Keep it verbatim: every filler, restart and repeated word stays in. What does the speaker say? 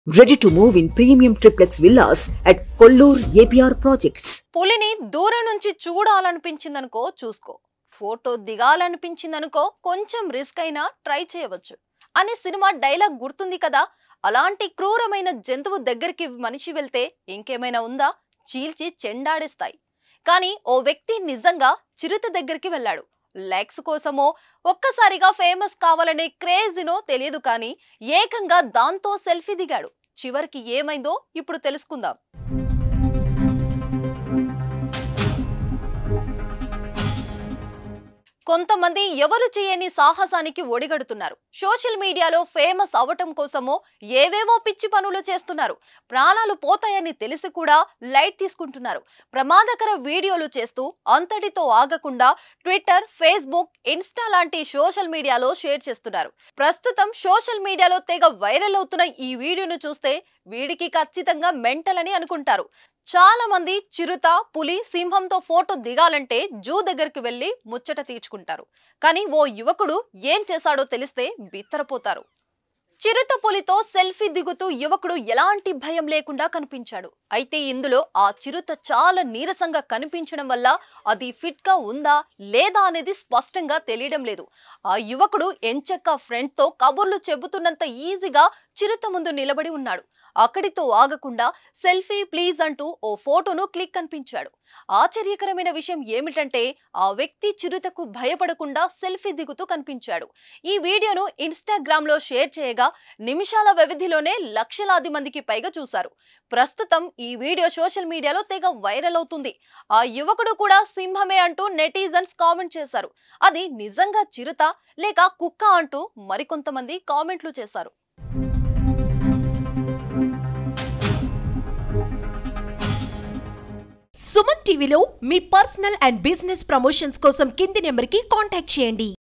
Ready to move in premium triplex villas at Kollur A P R Projects. పులిని దూరం నుంచి చూడాలనిపించిందనుకో చూసుకో, photo దిగాలనిపించిందనుకో కొంచెం రిస్క్ అయినా ట్రై చేయవచ్చు అనే సినిమా డైలాగ్ గుర్తుంది కదా. అలాంటి క్రూరమైన జంతువు దగ్గరికి మనిషి వెళ్తే ఇంకేమైనా ఉందా, చీల్చి చెండాడేస్తాయి. కానీ ఓ వ్యక్తి నిజంగా చిరుత దగ్గరికి వెళ్ళాడు. లైక్స్ కోసమో ఒక్కసారిగా ఫేమస్ కావాలనే క్రేజ్నో తెలియదు కానీ ఏకంగా దాంతో సెల్ఫీ దిగాడు. చివరికి ఏమైందో ఇప్పుడు తెలుసుకుందాం. కొంతమంది ఎవరు చేయని సాహసానికి ఒడిగడుతున్నారు. సోషల్ మీడియాలో ఫేమస్ అవటం కోసమో ఏవేవో పిచ్చి పనులు చేస్తున్నారు. ప్రాణాలు పోతాయని తెలిసి కూడా లైట్ తీసుకుంటున్నారు. ప్రమాదకర వీడియోలు చేస్తూ అంతటితో ఆగకుండా ట్విట్టర్, ఫేస్బుక్, ఇన్స్టా లాంటి సోషల్ మీడియాలో షేర్ చేస్తున్నారు. ప్రస్తుతం సోషల్ మీడియాలో తెగ వైరల్ అవుతున్న ఈ వీడియోను చూస్తే వీడికి ఖచ్చితంగా మెంటల్ అని అనుకుంటారు. చాలా మంది చిరుత, పులి, సింహంతో ఫోటో దిగాలంటే జూ దగ్గరికి వెళ్లి ముచ్చట తీర్చుకుంటారు. కానీ ఓ యువకుడు ఏం చేశాడో తెలిస్తే బిత్తరపోతారు. చిరుత, పులితో సెల్ఫీ దిగుతూ యువకుడు ఎలాంటి భయం లేకుండా కనిపించాడు. అయితే ఇందులో ఆ చిరుత చాలా నీరసంగా కనిపించడం వల్ల అది ఫిట్ గా ఉందా లేదా అనేది స్పష్టంగా తెలియడం లేదు. ఆ యువకుడు ఎంచక్క ఫ్రెండ్ తో కబుర్లు చెబుతున్నంత ఈజీగా చిరుత ముందు నిలబడి ఉన్నాడు. అక్కడితో ఆగకుండా సెల్ఫీ ప్లీజ్ అంటూ ఓ ఫోటోను క్లిక్ కనిపించాడు. ఆశ్చర్యకరమైన విషయం ఏమిటంటే ఆ వ్యక్తి చిరుతకు భయపడకుండా సెల్ఫీ దిగుతూ కనిపించాడు. ఈ వీడియోను ఇన్స్టాగ్రామ్ లో షేర్ చేయగా నిమిషాల వ్యవధిలోనే లక్షలాది మందికి పైగా చూశారు. ప్రస్తుతం ఈ వీడియో సోషల్ మీడియాలో తెగ వైరల్ అవుతుంది. ఆ యువకుడు కూడా సింహమే అంటూ నెటిజన్స్ కామెంట్ చేశారు. అది నిజంగా చిరుత లేక కుక్క అంటూ మరికొంతమంది కామెంట్లు చేశారు. సుమన్ టీవీలో మీ పర్సనల్ అండ్ బిజినెస్ ప్రమోషన్స్ కోసం కింది నెంబర్కి కాంటాక్ట్ చేయండి.